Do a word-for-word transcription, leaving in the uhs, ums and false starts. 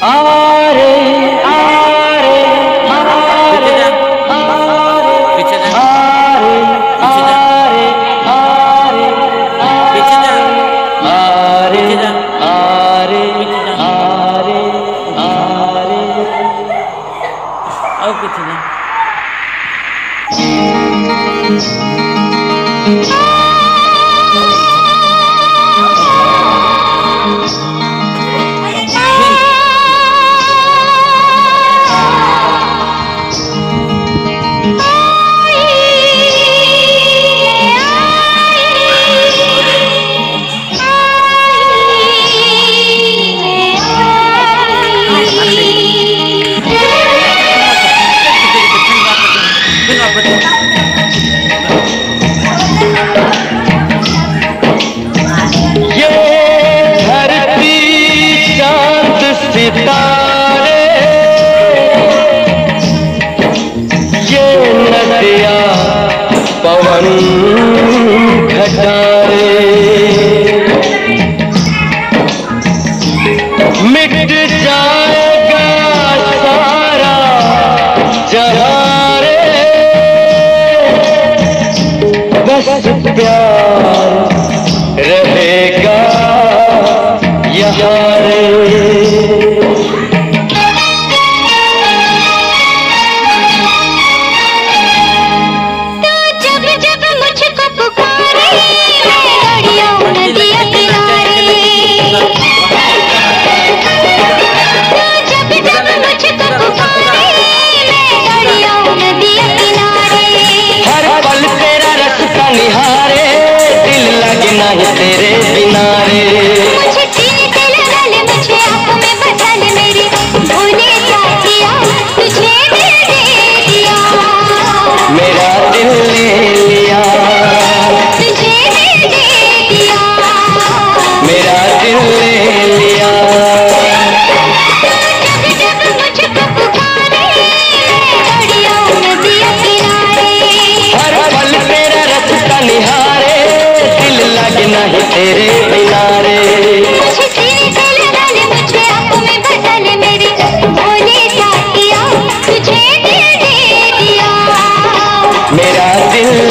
आरे आरे आरे पीछे जा, आरे आरे आरे पीछे जा, आरे पीछे जा, आरे पीछे जा, आरे आरे और पीछे जा। ये धरती चांद सितारे, ये नदियाँ पवन घटारे, मिट जाएगा सारा जहां रे, बस प्यार रहेगा यहाँ रे। नहीं तेरे बिना रे, मुझे दिल दिल लल, मुझे आँखों में बदल, मेरी भूले साथिया तुझे दिल दे दिया, मेरा दिल ले लिया, तुझे दिल दे दिया, मेरा दिल ले लिया। जब जब मुझको पुकारे दौड़ी आऊं नदिया किनारे, हर पल तेरा रास्ता निहारे, दिल लगे नहीं तेरे बिना रे, मुझे दिल दिल लल, मुझे आँखों में बदल, मेरी भोले साथिया तुझे दिल दे दिया, मेरा दिल